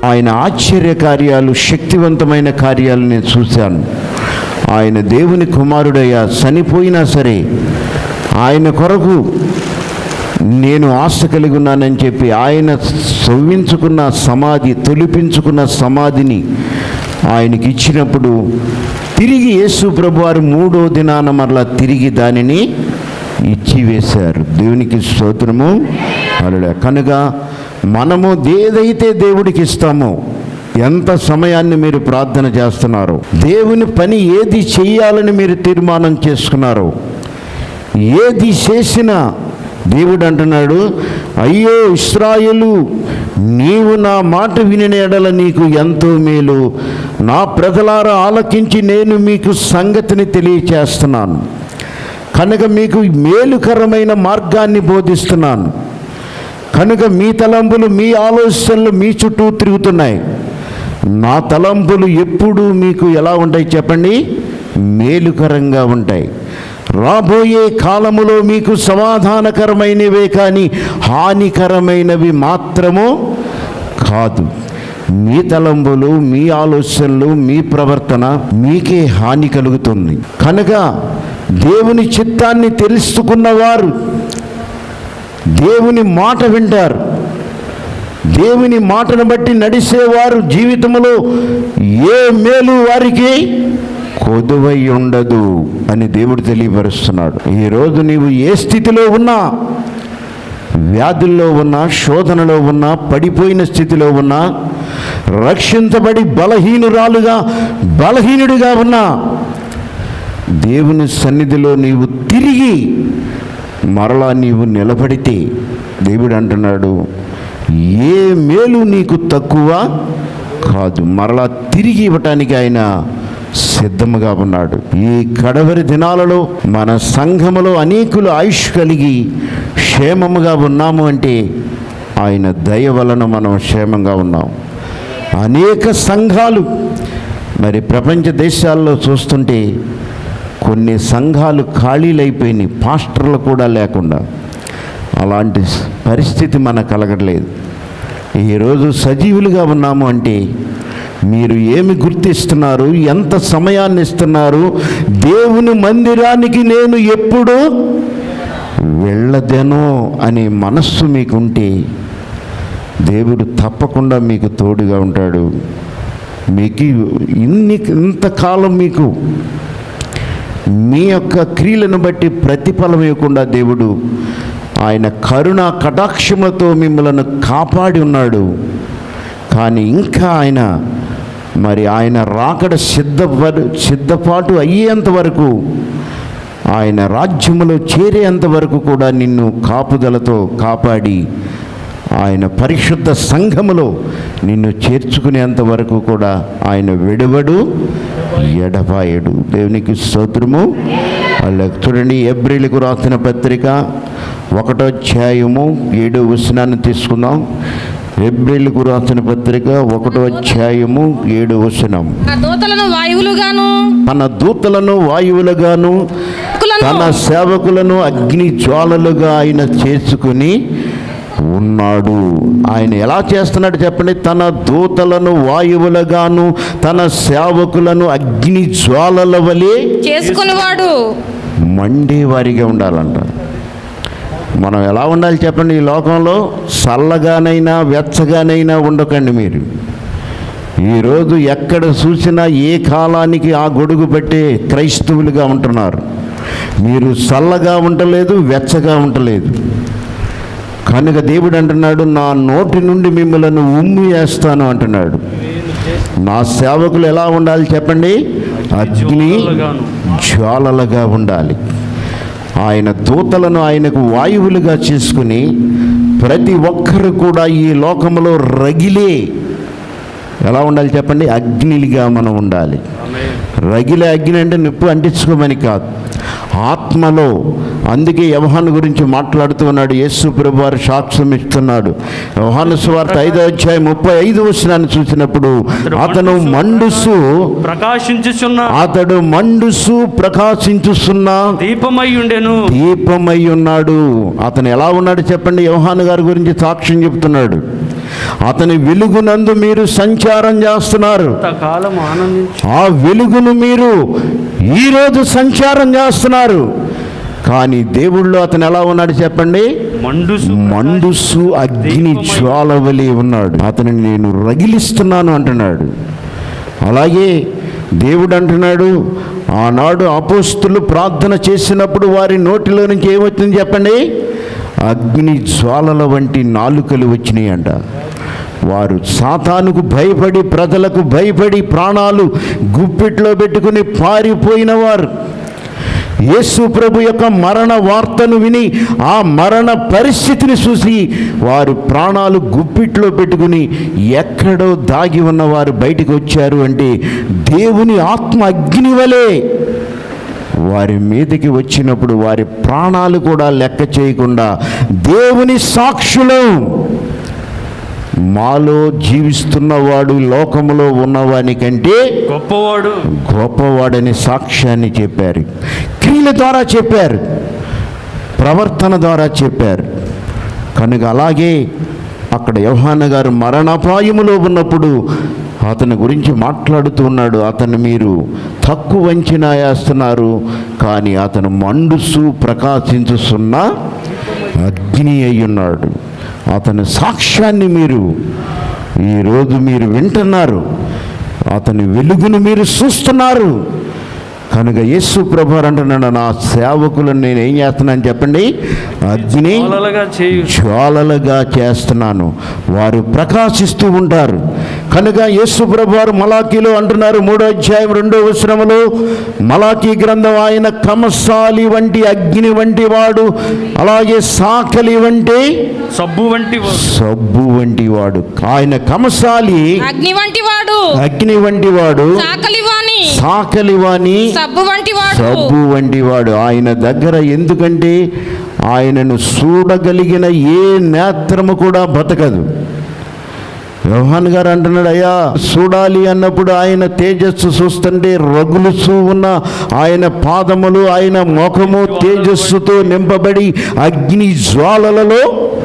ఆయన ఆశ్చర్య కార్యాలు, శక్తివంతమైన కార్యాలు నేను చూశాను. ఆయన దేవుని కుమారుడయ్యా, చనిపోయినా సరే ఆయన కొరకు నేను ఆశ కలిగి ఉన్నానని చెప్పి ఆయన తొలిపించుకున్న సమాధిని ఆయనకి ఇచ్చినప్పుడు తిరిగి యేసు ప్రభువారు 3వ దినాన మరలా తిరిగి దానిని ఇచ్చివేశారు. దేవునికి స్తోత్రము. హల్లెలూయా. కనుక మనము ఏదైతే దేవుడికి ఇస్తామో, ఎంత సమయాన్ని మీరు ప్రార్థన చేస్తున్నారో, దేవుని పని ఏది చేయాలని మీరు తీర్మానం చేసుకున్నారో, ఏది చేసినా దేవుడు అంటున్నాడు, అయ్యో ఇశ్రాయేలు, నీవు నా మాట వినిన ఎడల నీకు ఎంతో మేలు. నా ప్రజలారా ఆలకించి నేను మీకు సంగతిని తెలియచేస్తున్నాను. కనుక మీకు మేలుకరమైన మార్గాన్ని బోధిస్తున్నాను. కనుక మీ తలంపులు, మీ ఆలోచనలు మీ చుట్టూ తిరుగుతున్నాయి. నా తలంపులు ఎప్పుడూ మీకు ఎలా ఉంటాయి చెప్పండి? మేలుకరంగా ఉంటాయి. రాబోయే కాలములో మీకు సమాధానకరమైనవే కానీ హానికరమైనవి మాత్రము కాదు. మీ తలంపులు, మీ ఆలోచనలు, మీ ప్రవర్తన మీకే హాని కలుగుతుంది. కనుక దేవుని చిత్తాన్ని తెలుసుకున్నవారు దేవుని మాట వింటారు. దేవుని మాటను బట్టి నడిచేవారు జీవితంలో ఏ మేలు వారికి కొదువై ఉండదు అని దేవుడు తెలియపరుస్తున్నాడు. ఈరోజు నీవు ఏ స్థితిలో ఉన్నా, వ్యాధుల్లో ఉన్నా, శోధనలో ఉన్నా, పడిపోయిన స్థితిలో ఉన్నా, రక్షించబడి బలహీనుడిగా ఉన్నా, దేవుని సన్నిధిలో నీవు తిరిగి మరలా నీవు నిలబడితే దేవుడు అంటున్నాడు, ఏ మేలు నీకు తక్కువ కాదు, మరలా తిరిగి ఇవ్వటానికి ఆయన సిద్ధముగా ఉన్నాడు. ఈ కడవరి దినాలలో మన సంఘములో అనేకులు ఆయుష్ కలిగి క్షేమముగా ఉన్నాము అంటే ఆయన దయ వలన మనం క్షేమంగా ఉన్నాం. అనేక సంఘాలు మరి ప్రపంచ దేశాల్లో చూస్తుంటే కొన్ని సంఘాలు ఖాళీలైపోయినాయి, పాస్టర్లు కూడా లేకుండా. అలాంటి పరిస్థితి మనకు కలగట్లేదు. ఈరోజు సజీవులుగా ఉన్నాము అంటే మీరు ఏమి గుర్తిస్తున్నారు? ఎంత సమయాన్ని ఇస్తున్నారు? దేవుని మందిరానికి నేను ఎప్పుడు వెళ్ళదెనో అనే మనస్సు మీకుంటే దేవుడు తప్పకుండా మీకు తోడుగా ఉంటాడు. మీకు ఇంతకాలం మీకు మీ యొక్క క్రియలను బట్టి ప్రతిఫలం ఇవ్వకుండా దేవుడు ఆయన కరుణ కటాక్షములతో మిమ్మల్ని కాపాడి ఉన్నాడు. కానీ ఇంకా ఆయన రాకడ సిద్ధపాటు అయ్యేంత వరకు, ఆయన రాజ్యములో చేరేంత వరకు కూడా నిన్ను కాపుదలతో కాపాడి ఆయన పరిశుద్ధ సంఘములో నిన్ను చేర్చుకునేంత వరకు కూడా ఆయన విడవడు, ఎడబాయడు. దేవునికి స్తోత్రము. వాళ్ళకి చూడండి, ఎబ్రీలకు రాసిన పత్రిక 1వ అధ్యాయము 7వ వచనాన్ని తీసుకుందాం. ఎబ్రీలకు రాసిన పత్రిక 1వ అధ్యాయము 7వ వచనం. తన దూతలను వాయువులుగాను తన సేవకులను అగ్ని జ్వాలలుగా ఆయన చేసుకుని ఉన్నాడు. ఆయన ఎలా చేస్తున్నాడు చెప్పండి? తన దూతలను వాయువులుగాను తన సేవకులను అగ్ని జ్వాలల వలె చేసుకునేవాడు. మండేవారిగా ఉండాలంట. మనం ఎలా ఉండాలి చెప్పండి? ఈ లోకంలో చల్లగానైనా వెచ్చగానైనా ఉండకండి. మీరు ఈరోజు ఎక్కడ చూసినా ఏ కాలానికి ఆ గొడుగు పెట్టే క్రైస్తవులుగా ఉంటున్నారు. మీరు చల్లగా ఉండలేదు, వెచ్చగా ఉండలేదు. కనుక దేవుడు అంటున్నాడు, నా నోటి నుండి మిమ్మల్ని ఉమ్మి వేస్తాను అంటున్నాడు. నా సేవకులు ఎలా ఉండాలి చెప్పండి? అగ్ని జ్వాలలుగా ఉండాలి. ఆయన దూతలను ఆయనకు వాయువులుగా చేసుకుని ప్రతి ఒక్కరు కూడా ఈ లోకంలో రగిలే ఎలా ఉండాలి చెప్పండి? అగ్నిగా మనం ఉండాలి. రగిలే అగ్ని అంటే నిప్పు అంటించుకోమని కాదు, ఆత్మలో. అందుకే యోహాను గురించి మాట్లాడుతూ ఉన్నాడు. యేసు ప్రభువు వారు సాక్ష్యం ఇస్తున్నాడు. యోహాను సువార్త 5వ అధ్యాయం 35వ వచనాన్ని చూసినప్పుడు అతడు మండుసు ప్రకాశించుచున్న దీపమై ఉన్నాడు. అతను ఎలా ఉన్నాడు చెప్పండి? యోహాను గారి గురించి సాక్ష్యం చెప్తున్నాడు. అతని వెలుగునందు మీరు సంచారం చేస్తున్నారు. ఆ వెలుగును మీరు ఈరోజు సంచారం చేస్తున్నారు. కానీ దేవుళ్ళు అతను ఎలా ఉన్నాడు చెప్పండి? మండుసు అగ్ని జ్వాలవలే ఉన్నాడు. అతనిని నేను రగిలిస్తున్నాను అంటున్నాడు. అలాగే దేవుడు అంటున్నాడు, ఆనాడు అపోస్తులు ప్రార్థన చేసినప్పుడు వారి నోటిలో నుంచి ఏమొచ్చింది చెప్పండి? అగ్ని జ్వాలల వంటి నాలుకలు వచ్చినాయి అంట. వారు సాతానుకు భయపడి, ప్రజలకు భయపడి ప్రాణాలు గుప్పిట్లో పెట్టుకుని పారిపోయిన వారు. యేసు ప్రభు యొక్క మరణ వార్తను విని ఆ మరణ పరిస్థితిని చూసి వారు ప్రాణాలు గుప్పిట్లో పెట్టుకుని ఎక్కడో దాగి ఉన్నవారు బయటికి వచ్చారు. అంటే దేవుని ఆత్మ అగ్ని వలె వారి మీదకి వచ్చినప్పుడు వారి ప్రాణాలు కూడా లెక్క చేయకుండా దేవుని సాక్షులు, మాలో జీవిస్తున్నవాడు లోకములో ఉన్నవాని కంటే గొప్పవాడని సాక్ష్యాన్ని చెప్పారు. క్రియల ద్వారా చెప్పారు, ప్రవర్తన ద్వారా చెప్పారు. కనుక అలాగే అక్కడ యోహాను గారు మరణాపాయములో ఉన్నప్పుడు అతని గురించి మాట్లాడుతూ ఉన్నాడు. అతను మీరు తక్కువ అంచనా వేస్తున్నారు, కానీ అతను మండుసు ప్రకాశించుతున్న అగ్ని అయి ఉన్నాడు. అతని సాక్ష్యాన్ని మీరు ఈరోజు మీరు వింటున్నారు, అతని వెలుగును మీరు చూస్తున్నారు. కనుక యేసు ప్రభువారు అంటున్నాడు, నా సేవకులను నేను ఏం చేస్తున్నాను చెప్పండి? అగ్ని జ్వాలలుగా చేస్తున్నాను. వారు ప్రకాశిస్తూ ఉంటారు. కనుక యేసు ప్రభువారు మలాకీలో అంటున్నారు, 3వ అధ్యాయం 2వ వచనములో, మలాకీ గ్రంథం, ఆయన కమసాలి వంటి అగ్ని వంటి వాడు, అలాగే సాకలి వంటి సబ్బు వంటి వాడు. ఆయన కమసాలి అగ్ని వంటి వాడు, సాకలివాని సబ్బు వంటి వాడు. ఆయన దగ్గర ఎందుకంటే ఆయనను చూడగలిగిన ఏ నేత్రము కూడా బతకదు. యోహాను గారు అంటున్నాడు, అయ్యా చూడాలి అన్నప్పుడు ఆయన తేజస్సు చూస్తుంటే రగులుచూ ఉన్న ఆయన పాదములు, ఆయన ముఖము తేజస్సుతో నింపబడి అగ్ని జ్వాలలలో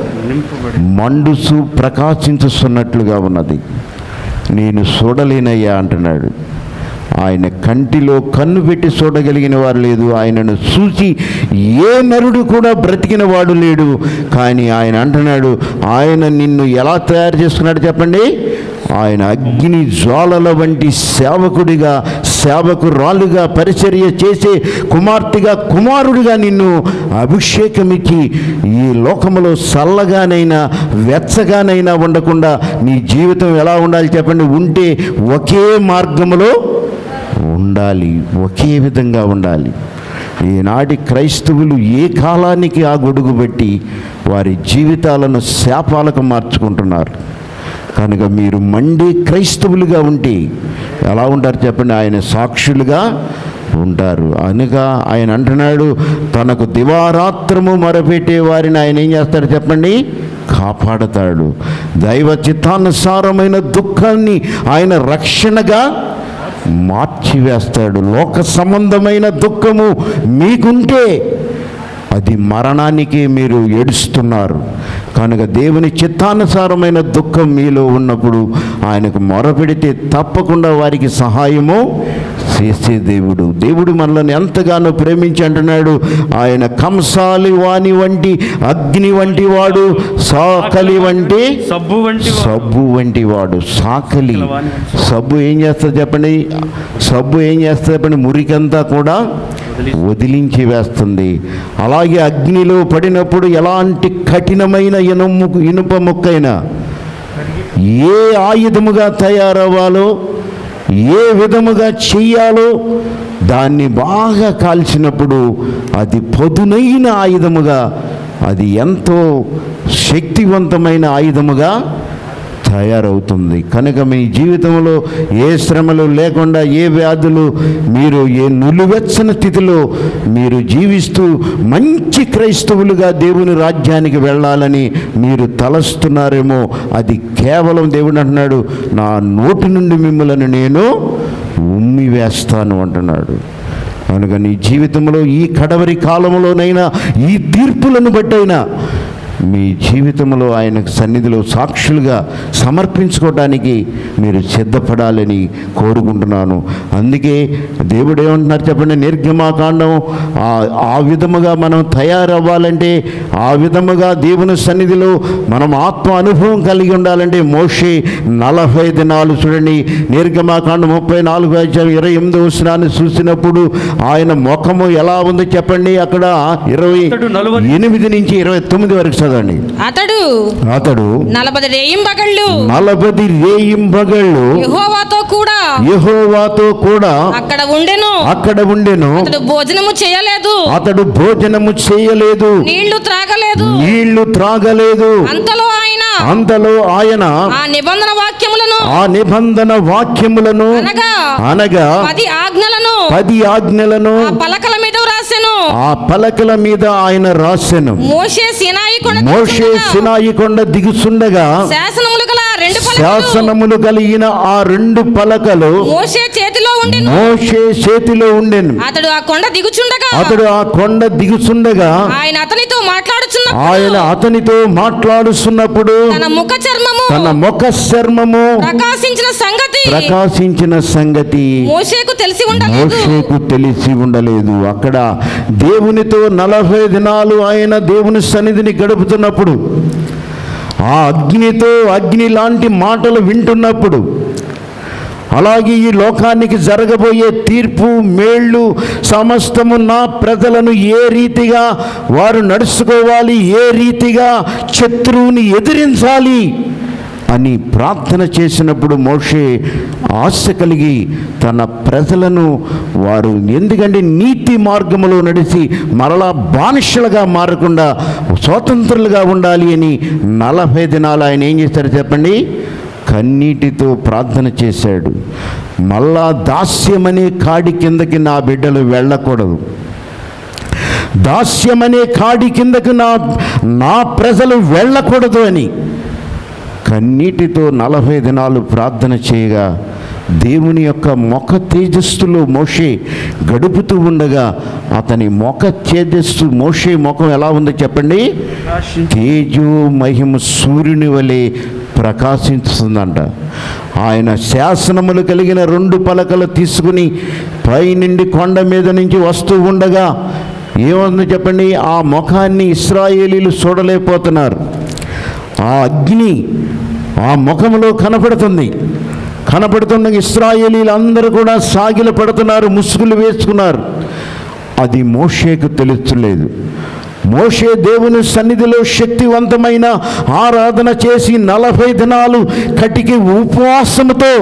మండుసు ప్రకాశించుతున్నట్లుగా ఉన్నది. నేను చూడలేనయ్యా అంటున్నాడు. ఆయన కంటిలో కన్ను పెట్టి చూడగలిగిన వారు లేదు, ఆయనను చూసి ఏ నరుడు కూడా బ్రతికిన వాడు లేడు. కానీ ఆయన అంటున్నాడు, ఆయన నిన్ను ఎలా తయారు చేసుకున్నాడు చెప్పండి? ఆయన అగ్ని జ్వాలల వంటి సేవకుడిగా, సేవకురాలుగా, పరిచర్య చేసే కుమార్తెగా, కుమారుడిగా నిన్ను అభిషేకమిచ్చి ఈ లోకములో చల్లగానైనా వెచ్చగానైనా ఉండకుండా నీ జీవితం ఎలా ఉండాలి చెప్పండి? ఉంటే ఒకే మార్గములో ఉండాలి, ఒకే విధంగా ఉండాలి. ఈనాటి క్రైస్తవులు ఏ కాలానికి ఆ గొడుగు పెట్టి వారి జీవితాలను శాపాలకు మార్చుకుంటున్నారు. కనుక మీరు మండే క్రైస్తవులుగా ఉంటే ఎలా ఉంటారు చెప్పండి? ఆయన సాక్షులుగా ఉంటారు. అనగా ఆయన అంటున్నాడు, తనకు దివారాత్రము మొరపెట్టే వారిని ఆయన ఏం చేస్తాడు చెప్పండి? కాపాడతాడు. దైవ చిత్తానుసారమైన దుఃఖాన్ని ఆయన రక్షణగా మార్చివేస్తాడు. లోక సంబంధమైన దుఃఖము మీకుంటే అది మరణానికే మీరు ఏడుస్తున్నారు. కనుక దేవుని చిత్తానుసారమైన దుఃఖం మీలో ఉన్నప్పుడు ఆయనకు మొరపెడితే తప్పకుండా వారికి సహాయము చేసే దేవుడు మనల్ని ఎంతగానో ప్రేమించి అంటున్నాడు, ఆయన కంసాలి వాని వంటి అగ్ని వంటి వాడు, సాకలి వంటి సబ్బు వంటి వాడు. సాకలి సబ్బు ఏం చేస్తుంది చెప్పండి? సబ్బు ఏం చేస్తుంది చెప్పండి? మురికంతా కూడా వదిలించి వేస్తుంది. అలాగే అగ్నిలో పడినప్పుడు ఎలాంటి కఠినమైన ఇనుప ముక్కైనా ఏ ఆయుధముగా తయారవ్వాలో, ఏ విధముగా చెయ్యాలో దాన్ని బాగా కాల్చినప్పుడు అది పదునైన ఆయుధముగా, అది ఎంతో శక్తివంతమైన ఆయుధముగా తయారవుతుంది. కనుక మీ జీవితంలో ఏ శ్రమలు లేకుండా, ఏ వ్యాధులు, మీరు ఏ నులివెచ్చని స్థితిలో మీరు జీవిస్తూ మంచి క్రైస్తవులుగా దేవుని రాజ్యానికి వెళ్ళాలని మీరు తలస్తున్నారేమో, అది కేవలం దేవుడు అంటున్నాడు, నా నోటి నుండి మిమ్మల్ని నేను ఉమ్మి వేస్తాను అంటున్నాడు. కనుక నీ జీవితంలో ఈ కడవరి కాలంలోనైనా, ఈ తీర్పులను బట్టైనా మీ జీవితంలో ఆయన సన్నిధిలో సాక్షులుగా సమర్పించుకోవడానికి మీరు సిద్ధపడాలని కోరుకుంటున్నాను. అందుకే దేవుడు ఏమంటున్నారు చెప్పండి, నిర్గమాకాండం ఆ విధముగా మనం తయారవ్వాలంటే, ఆ విధముగా దేవుని సన్నిధిలో మనం ఆత్మ అనుభవం కలిగి ఉండాలంటే మోషే 40 దినాలు చూడండి, నిర్గమాకాండం 34:28 వచనాన్ని చూసినప్పుడు ఆయన ముఖము ఎలా ఉందో చెప్పండి. అక్కడ 28 నుంచి 29 వరకు చదవండి. అతడు 40 రేయింబగళ్ళు యెహోవాతో కూడా అక్కడ ఉండెను. అతడు భోజనము చేయలేదు, నీళ్లు త్రాగలేదు. అంతలో ఆయన ఆ నిబంధన వాక్యములను అనగా 10 ఆజ్ఞలను ఆ పలకల మీద ఆయన రాసెను. మోషే సినాయి కొండ దిగుచుండగా శాసనములు కలిగిన ఆ 2 పలకలు మోషే చేతిలో ఉండెను. అతడు ఆ కొండ దిగుచుండగా ఆయన అతనితో మాట్లాడుతున్నప్పుడు తన ముఖ చర్మము ప్రకాశించిన సంగతి మోషేకు తెలిసి ఉండలేదు. అక్కడ దేవునితో 40 దినాలు ఆయన దేవుని సన్నిధిని గడుపుతున్నప్పుడు, ఆ అగ్ని లాంటి మాటలు వింటున్నప్పుడు, అలాగే ఈ లోకానికి జరగబోయే తీర్పు మేళ్ళు సమస్తము నా ప్రజలను ఏ రీతిగా వారు నడుచుకోవాలి, ఏ రీతిగా శత్రువుని ఎదిరించాలి అని ప్రార్థన చేసినప్పుడు మోషే ఆశ కలిగి తన ప్రజలను వారు ఎందుకంటే నీతి మార్గములో నడిచి మరలా బానిసలుగా మారకుండా స్వతంత్రులుగా ఉండాలి అని 40 దినాలు ఆయన ఏం చేశారు చెప్పండి, కన్నీటితో ప్రార్థన చేశాడు. మళ్ళా దాస్యమనే కాడి కిందకి నా బిడ్డలు వెళ్ళకూడదు, దాస్యమనే కాడి కిందకి నా ప్రజలు వెళ్ళకూడదు అని కన్నీటితో 40 దినాలు ప్రార్థన చేయగా దేవుని యొక్క ముఖ తేజస్సులో మోషే గడుపుతూ ఉండగా అతని ముఖ తేజస్సు, మోషే ముఖం ఎలా ఉందో చెప్పండి, తేజో మహిమ సూర్యుని వలె ప్రకాశిస్తుందంట. ఆయన శాసనములు కలిగిన 2 పలకలు తీసుకుని పైనుండి కొండ మీద నుంచి వస్తూ ఉండగా ఏముందో చెప్పండి, ఆ ముఖాన్ని ఇశ్రాయేలీలు చూడలేకపోతున్నారు. ఆ అగ్ని ఆ ముఖంలో కనపడుతున్న ఇశ్రాయేలీలు అందరూ కూడా సాగిల పడుతున్నారు, ముసుగులు వేసుకున్నారు. అది మోషేకు తెలుస్తలేదు. మోషే దేవుని సన్నిధిలో శక్తివంతమైన ఆరాధన చేసి 40 దినాలు కటికి ఉపవాసముతో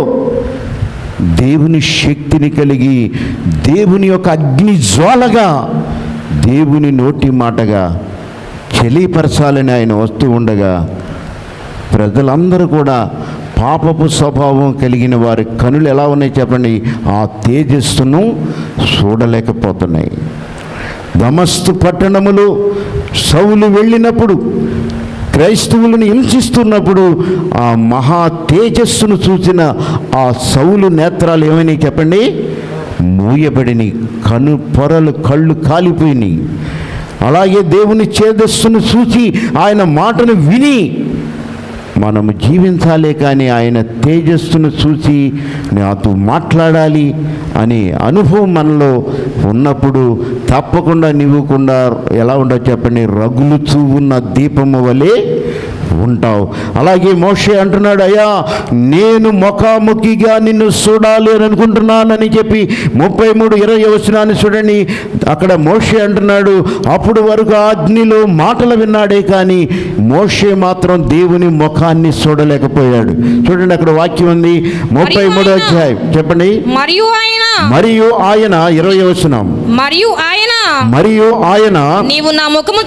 దేవుని శక్తిని కలిగి దేవుని యొక్క అగ్ని జ్వాలగా దేవుని నోటి మాటగా చెలిపరచాలని ఆయన వస్తూ ఉండగా ప్రజలందరూ కూడా పాపపు స్వభావం కలిగిన వారి కనులు ఎలా ఉన్నాయి చెప్పండి, ఆ తేజస్సును చూడలేకపోతున్నాయి. దమస్కు పట్టణములో సౌలు వెళ్ళినప్పుడు క్రైస్తవులను హింసిస్తున్నప్పుడు ఆ మహా తేజస్సును చూసిన ఆ సౌలు నేత్రాలు ఏమైనాయి చెప్పండి, మూయబడిని, కళ్ళు కాలిపోయినాయి. అలాగే దేవుని తేజస్సును చూసి ఆయన మాటను విని మనము జీవించాలే కానీ ఆయన తేజస్సును చూసి నాతో మాట్లాడాలి అనే అనుభవం మనలో ఉన్నప్పుడు తప్పకుండా నివ్వకుండా ఎలా ఉండవు చెప్పండి, రగులుచూ ఉన్న దీపము వలె ఉంటావు. అలాగే మోషే అంటున్నాడు, అయ్యా నేను ముఖాముఖిగా నిన్ను చూడాలి అని అనుకుంటున్నానని చెప్పి 33:20 వచనాన్ని చూడండి. అక్కడ మోషే అంటున్నాడు, అప్పుడు వరకు అగ్నిలో మాటలు విన్నాడే కానీ మోషే మాత్రం దేవుని ముఖాన్ని చూడలేకపోయాడు. చూడండి అక్కడ వాక్యం ఉంది, 33వ అధ్యాయం చెప్పండి. మరియు ఆయన 20వ వచనం, మరియు ఆయన నీవు నా ముఖము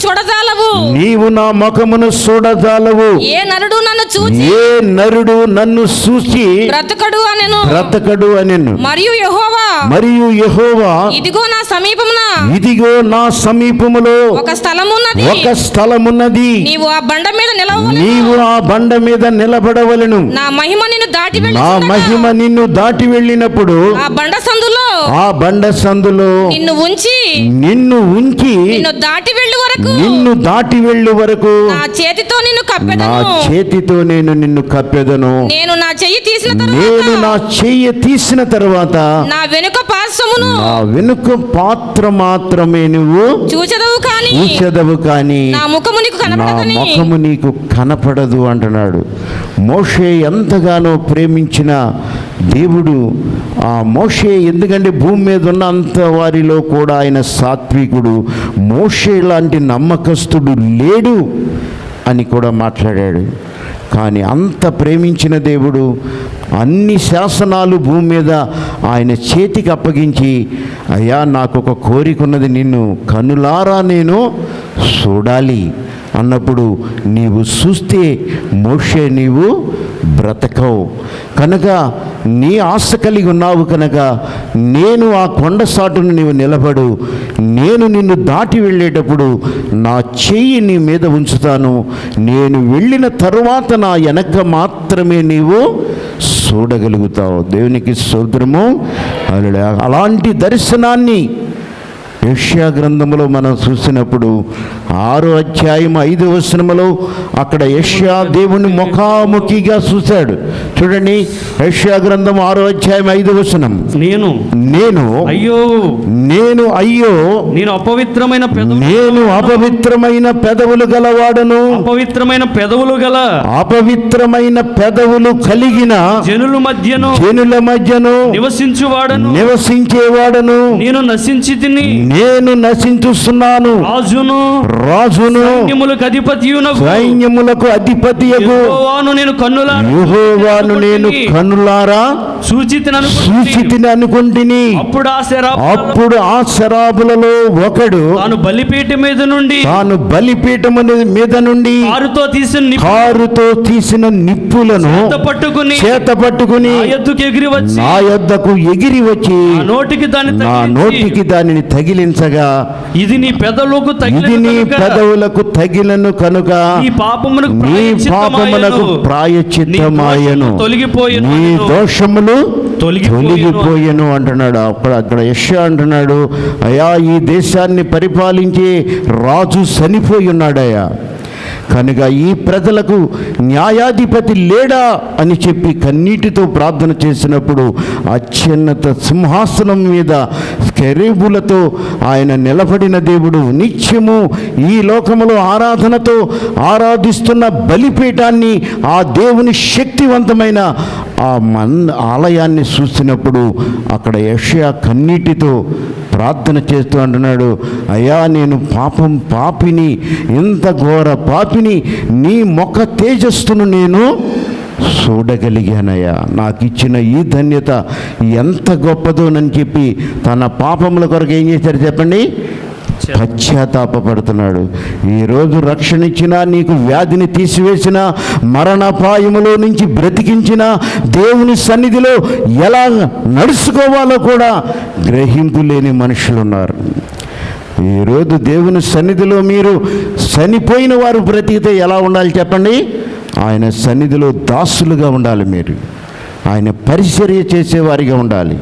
చూడజాలవు, ఏ నరుడు నన్ను చూసి బ్రతకడు అనెను. మరియు యెహోవా ఇదిగో నా సమీపములో ఒక స్థలమున్నది, నీవు ఆ బండ మీద నిలబడవలెను. నా మహిమ నిన్ను దాటి వెళ్ళినప్పుడు ఆ బండ సందులో నిన్ను నిన్ను ఉంచి నిన్ను దాటి వెళ్ళు వరకు నా చేతితో నేను నిన్ను కప్పెదను. నేను నా చెయ్యి తీసిన తర్వాత నా వెనుక పాత్ర మాత్రమే నువ్వు చూచెదవు కానీ నా ముఖము నీకు కనపడదు అంటున్నాడు. మోషే ఎంతగానో ప్రేమించిన దేవుడు ఆ మోషే, ఎందుకంటే భూమి మీద ఉన్నంత వారిలో కూడా ఆయన సాత్వికుడు, మోషే లాంటి నమ్మకస్తుడు లేడు అని కూడా మాట్లాడాడు. కానీ అంత ప్రేమించిన దేవుడు అన్ని శాసనాలు భూమి మీద ఆయన చేతికి అప్పగించి, అయ్యా నాకు ఒక కోరిక ఉన్నది, నిన్ను కనులారా నేను చూడాలి అన్నప్పుడు, నీవు చూస్తే మోషే నీవు బ్రతకవు కనుక, నీ ఆశ కలిగి ఉన్నావు కనుక నేను ఆ కొండ సాటును నీవు నిలబడు, నేను నిన్ను దాటి వెళ్ళేటప్పుడు నా చెయ్యి నీ మీద ఉంచుతాను, నేను వెళ్ళిన తరువాత నా వెనక మాత్రమే నీవు చూడగలుగుతావు. దేవునికి స్తోత్రము. అలాంటి దర్శనాన్ని యెషయా గ్రంథములో మనం చూసినప్పుడు 6వ అధ్యాయం 5వ వచనములో అక్కడ యెషయా దేవుని ముఖాముఖిగా చూశాడు. చూడండి, యెషయా గ్రంథం 6వ అధ్యాయం 5వ వచనం. నేను అయ్యో నేను అపవిత్రమైన పెదవులు గలవాడను, అపవిత్రమైన పెదవులు కలిగిన జనుల మధ్యను నివసించేవాడను, నేను నశించుస్తున్నాను, రాజును సైన్యములకు అధిపతియగు యెహోవాను నేను కన్నులారా చూచితిని అనుకుంటుని. అప్పుడు ఆ శరాబులలో ఒకడు తాను బలిపీఠం మీద నుండి కారుతో తీసిన నిప్పులను చేత పట్టుకుని నా యొద్దకు ఎగిరి వచ్చి నా నోటికి దానిని తగిలించగా, ఇది నీ పెదవులకు తగిలను కనుక నీ పాపమునకు ప్రాయశ్చిత్తమాయెను, నీ దోషములు తొలగిపోయెను అంటున్నాడు. అక్కడ యెషయా అంటున్నాడు, అయ్యా ఈ దేశాన్ని పరిపాలించే రాజు చనిపోయి ఉన్నాడయ్యా, కనుక ఈ ప్రజలకు న్యాయాధిపతి లేడా అని చెప్పి కన్నీటితో ప్రార్థన చేసినప్పుడు అత్యున్నత సింహాసనం మీద కెరూబులతో ఆయన నిలబడిన దేవుడు, నిత్యము ఈ లోకములో ఆరాధనతో ఆరాధిస్తున్న బలిపీఠాన్ని, ఆ దేవుని శక్తివంతమైన ఆ ఆలయాన్ని చూసినప్పుడు అక్కడ యెషయా కన్నీటితో ప్రార్థన చేస్తూ అంటున్నాడు, అయ్యా నేను పాపిని, ఇంత ఘోర పాపిని, నీ ముఖ తేజస్సును నేను చూడగలిగానయ్యా, నాకు ఇచ్చిన ఈ ధన్యత ఎంత గొప్పదోనని చెప్పి తన పాపముల కొరకు ఏం చేశారు చెప్పండి, పశ్చాత్తాపడుతున్నాడు. ఈరోజు రక్షణ ఇచ్చినా, నీకు వ్యాధిని తీసివేసిన, మరణాపాయములో నుంచి బ్రతికించిన, దేవుని సన్నిధిలో ఎలా నడుచుకోవాలో కూడా గ్రహింపు లేని మనుషులు ఉన్నారు. ఈరోజు దేవుని సన్నిధిలో మీరు చనిపోయిన వారు బ్రతికితే ఎలా ఉండాలి చెప్పండి, ఆయన సన్నిధిలో దాసులుగా ఉండాలి, మీరు ఆయన పరిచర్య చేసేవారిగా ఉండాలి.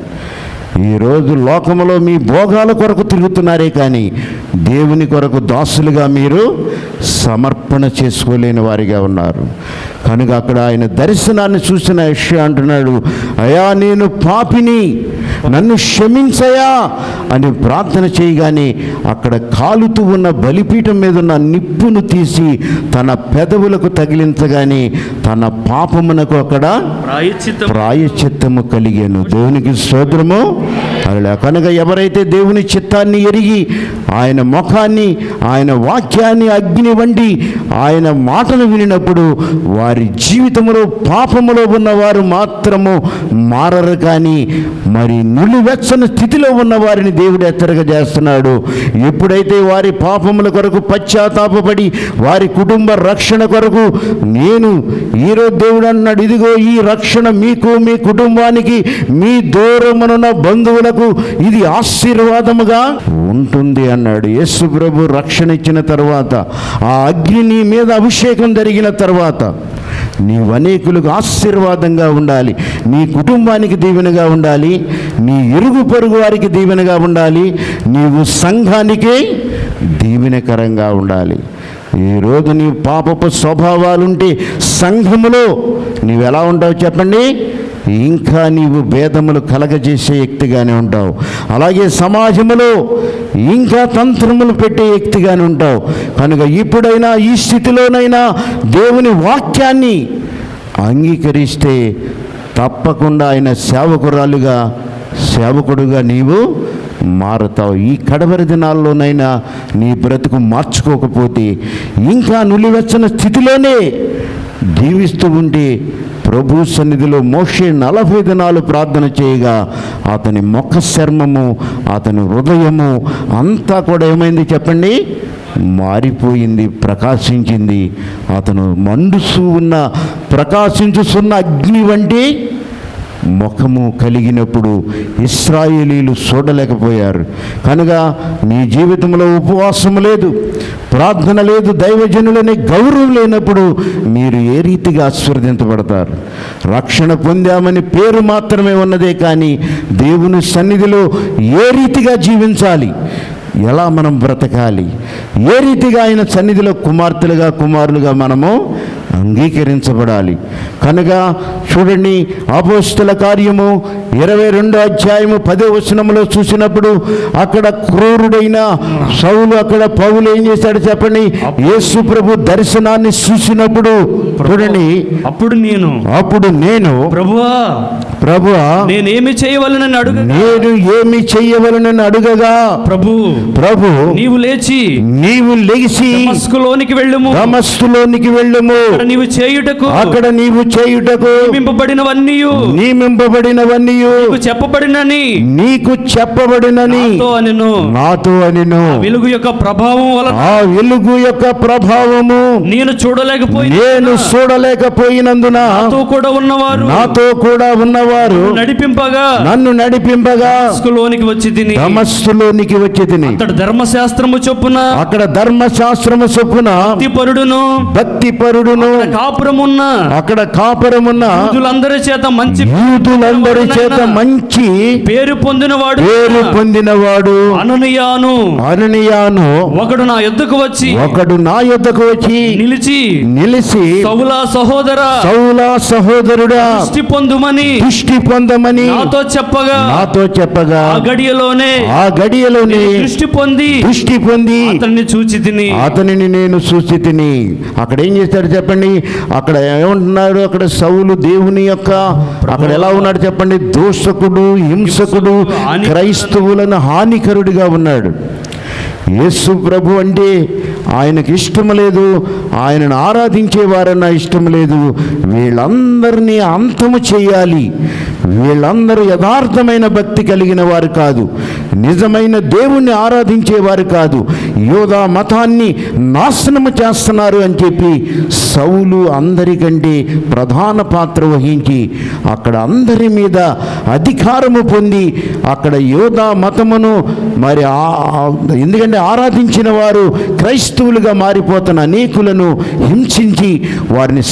ఈరోజు లోకములో మీ భోగాల కొరకు తిరుగుతున్నారే కానీ దేవుని కొరకు దాసులుగా మీరు సమర్పణ చేసుకోలేని వారిగా ఉన్నారు. కనుక అక్కడ ఆయన దర్శనాన్ని చూసిన యెషయా అంటున్నాడు, అయ్యా నేను పాపిని, నన్ను క్షమించయా అని ప్రార్థన చేయగానే అక్కడ కాలుతూ ఉన్న బలిపీఠం మీద ఉన్న నిప్పును తీసి తన పెదవులకు తగిలించగానే తన పాపమునకు అక్కడ ప్రాయశ్చిత్తము కలిగాను. దేవునికి స్తోత్రము. అలా కనుక ఎవరైతే దేవుని చిత్తాన్ని ఎరిగి ఆయన ముఖాన్ని, ఆయన వాక్యాన్ని అగ్ని వంటి ఆయన మాటను వినినప్పుడు వారి జీవితంలో పాపములో ఉన్నవారు మాత్రము మారరు, కానీ మరి నిలువెచ్చని స్థితిలో ఉన్న వారిని దేవుడు హెచ్చరిక చేస్తున్నాడు. ఎప్పుడైతే వారి పాపముల కొరకు పశ్చాత్తాపపడి వారి కుటుంబ రక్షణ కొరకు, నేను ఈరోజు దేవుడు అన్నాడు, ఇదిగో ఈ రక్షణ మీకు, మీ కుటుంబానికి, మీ దూరమునున్న బంధువులకు ఇది ఆశీర్వాదముగా ఉంటుంది అన్నాడు. యేసు ప్రభు రక్షణ ఇచ్చిన తర్వాత, ఆ అగ్ని నీ మీద అభిషేకం జరిగిన తర్వాత, నీవు అనేకులకు ఆశీర్వాదంగా ఉండాలి, నీ కుటుంబానికి దీవెనగా ఉండాలి, నీ ఇరుగు పొరుగు వారికి దీవెనగా ఉండాలి, నీవు సంఘానికి దీవెనకరంగా ఉండాలి. ఈరోజు నీ పాపపు స్వభావాలుంటే సంఘములో నీవు ఎలా ఉంటావు చెప్పండి? ఇంకా నీవు భేదములు కలగజేసే వ్యక్తిగానే ఉంటావు. అలాగే సమాజంలో ఇంకా తంత్రములు పెట్టే వ్యక్తిగానే ఉంటావు. కనుక ఇప్పుడైనా ఈ స్థితిలోనైనా దేవుని వాక్యాన్ని అంగీకరిస్తే తప్పకుండా ఆయన సేవకుడుగా నీవు మారుతావు. ఈ కడవరి దినాల్లోనైనా నీ బ్రతుకు మార్చుకోకపోతే ఇంకా నులివెచ్చని స్థితిలోనే జీవిస్తూ ఉంటే ప్రభు సన్నిధిలో మోషే 40 దినాలు ప్రార్థన చేయగా అతని ముఖ చర్మము, అతని హృదయము అంతా కూడా ఏమైంది చెప్పండి? మారిపోయింది, ప్రకాశించింది. అతను ప్రకాశించుతున్న అగ్ని వంటి ముఖము కలిగినప్పుడు ఇశ్రాయేలీలు చూడలేకపోయారు. కనుక నీ జీవితంలో ఉపవాసం లేదు, ప్రార్థన లేదు, దైవజనులని గౌరవం లేనప్పుడు మీరు ఏ రీతిగా ఆశీర్వదించబడతారు? రక్షణ పొందామని పేరు మాత్రమే ఉన్నదే కానీ దేవుని సన్నిధిలో ఏ రీతిగా జీవించాలి, ఎలా మనం బ్రతకాలి, ఏ రీతిగా ఆయన సన్నిధిలో కుమారులుగా మనము అంగీకరించబడాలి. కనుక చూడండి, అపోస్తల కార్యము 22వ అధ్యాయము 10వ వచనములో చూసినప్పుడు అక్కడ క్రూరుడైన సౌలు, అక్కడ పౌలు ఏం చేశాడు చెప్పండి? యేసు ప్రభు దర్శనాన్ని చూసినప్పుడు చూడండి, అప్పుడు నేను ప్రభువా నేనేమి చేయవలనని అడుగగా ప్రభు నీవు లేచి దమస్కులోనికి వెళ్ళుము, అక్కడ నీవు చేయుటకు నియమింపబడినవన్నీ నీకు చెప్పబడినని నాతో అనెను. వెలుగు యొక్క ప్రభావము నేను చూడలేకపోయినందున నాతో కూడా ఉన్నవారు నన్ను నడిపింపగా దమస్కులోనికి వచ్చి తిని అక్కడ ధర్మశాస్త్రము చొప్పున భక్తిపరుడును అక్కడ కాపురమున్న యూదులందరి చేత మంచి పేరు పొందినవాడు అననీయాను ఒకడు నా యొద్దకు వచ్చి నిలిచి సౌలా సహోదరుడా దృష్టి పొందమని నాతో చెప్పగా ఆ గడియలోనే దృష్టి పొంది అతనిని నేను చూచి తిని. అక్కడ ఏం చేశాడు చెప్పండి? అక్కడ ఏమంటున్నాడు? అక్కడ సౌలు దేవుని యొక్క అక్కడ ఎలా ఉన్నాడు చెప్పండి? దోషకుడు, హింసకుడు, క్రైస్తవులను హానికరుడిగా ఉన్నాడు. యేసు ప్రభు అంటే ఆయనకి ఇష్టం లేదు, ఆయనను ఆరాధించేవారన్నా ఇష్టం లేదు. వీళ్ళందరినీ అంతము చేయాలి, వీళ్ళందరూ యథార్థమైన భక్తి కలిగిన వారు కాదు, నిజమైన దేవుణ్ణి ఆరాధించేవారు కాదు, యోధా మతాన్ని నాశనము చేస్తున్నారు అని చెప్పి సౌలు అందరికంటే ప్రధాన పాత్ర వహించి అక్కడ అందరి మీద అధికారము పొంది అక్కడ యోధా మతమును మరి ఎందుకంటే ఆరాధించిన వారు క్రైస్తవులుగా మారిపోతున్న అనేకులను హింసించి వారిని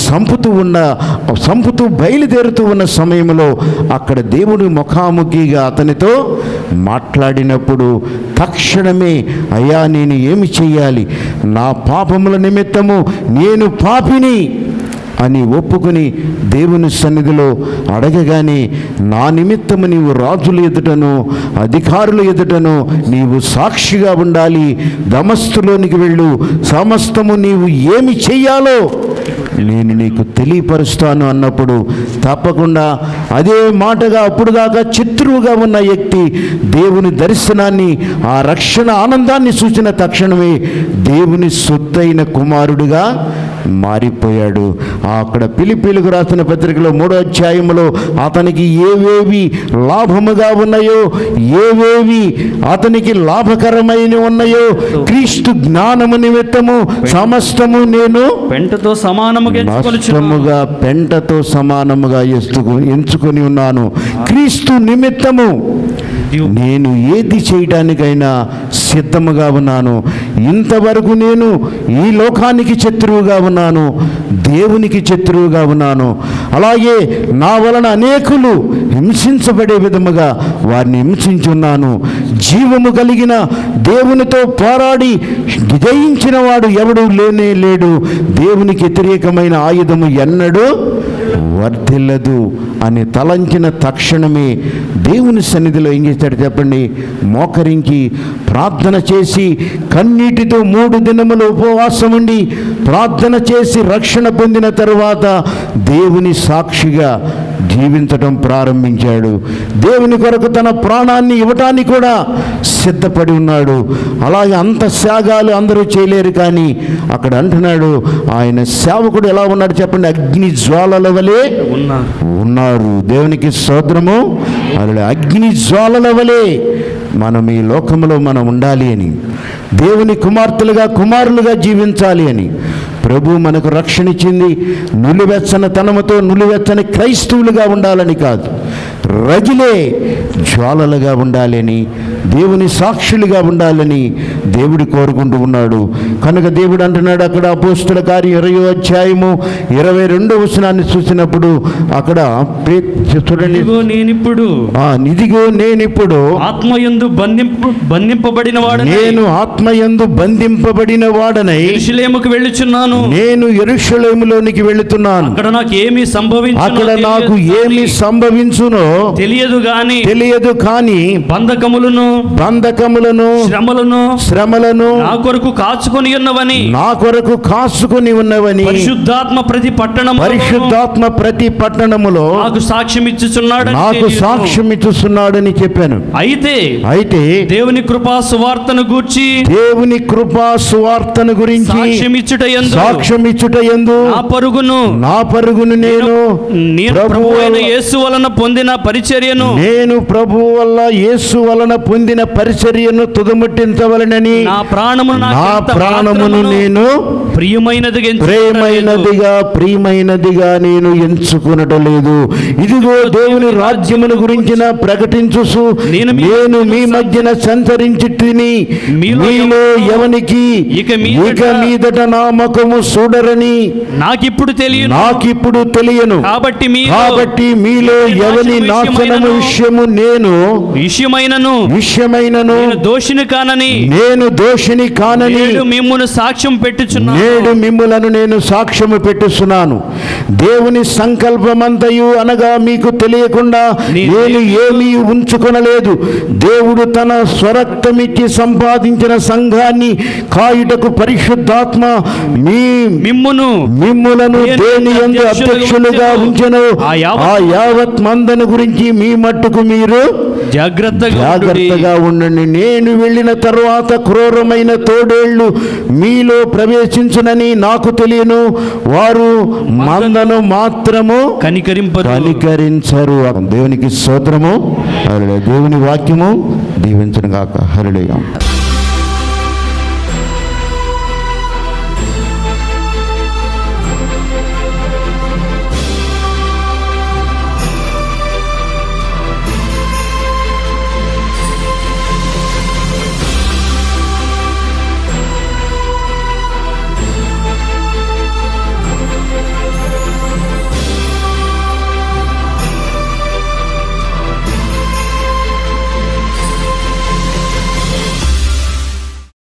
సంపుతూ బయలుదేరుతూ ఉన్న సమయంలో అక్కడ దేవుడు ముఖాముఖిగా అతనితో మాట్లాడినప్పుడు తక్షణమే అయ్యా నేను ఏమి చెయ్యాలి, నా పాపముల నిమిత్తము నేను పాపిని అని ఒప్పుకొని దేవుని సన్నిధిలో అడగగానే నా నిమిత్తము నీవు రాజుల ఎదుటను అధికారుల ఎదుటను నీవు సాక్షిగా ఉండాలి, దమస్కులోనికి వెళ్ళు, సమస్తము నీవు ఏమి చెయ్యాలో నేను నీకు తెలియపరుస్తాను అన్నప్పుడు తప్పకుండా అదే మాటగా అప్పుడు దాకా శత్రువుగా ఉన్న వ్యక్తి దేవుని దర్శనాన్ని, ఆ రక్షణ ఆనందాన్ని చూసిన తక్షణమే దేవుని సొత్తైన కుమారుడిగా మారిపోయాడు. అక్కడ ఫిలిప్పీయులకు రాసిన పత్రికలో 3వ అధ్యాయంలో అతనికి ఏవేవి లాభముగా ఉన్నాయో, ఏవేవి అతనికి లాభకరమైన ఉన్నాయో క్రీస్తు జ్ఞానము నిమిత్తము సమస్తము నేను పెంటతో సమానముగా ఎంచుకొని ఉన్నాను. క్రీస్తు నిమిత్తము నేను ఏది చేయడానికైనా సిద్ధముగా ఉన్నాను. ఇంతవరకు నేను ఈ లోకానికి శత్రువుగా ఉన్నాను, దేవునికి శత్రువుగా ఉన్నాను. అలాగే నా వలన అనేకులు హింసించబడే విధముగా వారిని హింసించున్నాను. జీవము కలిగిన దేవునితో పోరాడి జయించిన వాడు ఎవడు లేనే లేడు. దేవునికి వ్యతిరేకమైన ఆయుధము ఎన్నడూ వర్ధిల్లదు అని తలంచిన తక్షణమే దేవుని సన్నిధిలో ఏం చేశాడు చెప్పండి? మోకరించి ప్రార్థన చేసి కన్నీటితో 3 దినములు ఉపవాసం ఉండి ప్రార్థన చేసి రక్షణ పొందిన తరువాత దేవుని సాక్షిగా జీవించడం ప్రారంభించాడు. దేవుని కొరకు తన ప్రాణాన్ని ఇవ్వటానికి కూడా సిద్ధపడి ఉన్నాడు. అలాగే అంత త్యాగాలు అందరూ చేయలేరు, కానీ అక్కడ అంటున్నాడు ఆయన సేవకుడు ఎలా ఉన్నాడు చెప్పండి? అగ్ని జ్వాలల వలె ఉన్నారు. దేవునికి స్తోత్రము. అలా అగ్ని జ్వాలల వలె మనం ఈ లోకంలో మనం ఉండాలి అని, దేవుని కుమార్తెలుగా కుమారులుగా జీవించాలి అని ప్రభు మనకు రక్షణ ఇచ్చింది. నులివెచ్చని తనముతో నులివెచ్చని క్రైస్తవులుగా ఉండాలని కాదు, రగిలే జ్వాలలుగా ఉండాలని, దేవుని సాక్షులుగా ఉండాలని దేవుడు కోరుకుంటూ ఉన్నాడు. కనుక దేవుడు అంటున్నాడు అక్కడ అపోస్తుల కార్యం 20వ అధ్యాయము 22వ వచనాన్ని చూసినప్పుడు అక్కడ చూడండి, ఇదిగో నేనిప్పుడు ఆత్మయందు బంధింపబడిన వాడనై, నేను ఆత్మయందు బంధింపబడిన వాడనై యెరూషలేముకు వెళ్ళుచున్నాను. నేను యెరూషలేములోనికి వెళుతున్నాను. అక్కడ నాకు ఏమి సంభవించునో తెలియదు కానీ బంధకములను శ్రమలను నా కొరకు కాచుకొని ఉన్నవని పరిశుద్ధాత్మ ప్రతి పట్టణములో నాకు సాక్ష్యం ఇచ్చుచున్నాడని చెప్పాను. అయితే దేవుని కృపా సువార్తను గురించి సాక్ష్యం ఇచ్చుటయందు నా పరుగును నేను ప్రభువైన యేసు వలన పొందిన పరిచర్యను తుదముట్టించవలెనని నా ప్రాణమును నేను ప్రియమైనదిగా నేను ఎంచుకునటం లేదు. ఇదిగో దేవుని రాజ్యమును గురించిన ప్రకటించు నేను మీ మధ్యన సంచరించితిని. మీలో ఎవనికి ఇక మీదట నా ముఖము చూడరని నాకిప్పుడు తెలియను. కాబట్టి మీలో ఎవని నాశనము విషయమైనను నేను దోషిని కానని నేడు మిమ్ములను నేను సాక్ష్యము పెట్టుచున్నాను. దేవుని సంకల్పమంతయు అనగా మీకు తెలియకుండా నేను ఏమీ ఉంచుకొనలేదు. దేవుడు తన స్వరక్తమిచ్చి సంపాదించిన సంఘాన్ని కాయుటకు పరిశుద్ధాత్మ మిమ్ములను దేని యందు అధ్యక్షులుగా ఉంచెను. ఆ యావత్ మందను గురించి మీ మట్టుకు మీరు జాగ్రత్తగా ఉండండి. నేను వెళ్ళిన తర్వాత క్రూరమైన తోడేళ్లు మీలో ప్రవేశించునని నాకు తెలియను. వారు మందను మాత్రము కనికరించరు. దేవునికి స్తోత్రము. దేవుని వాక్యము దీవించును గాక. హల్లెలూయా.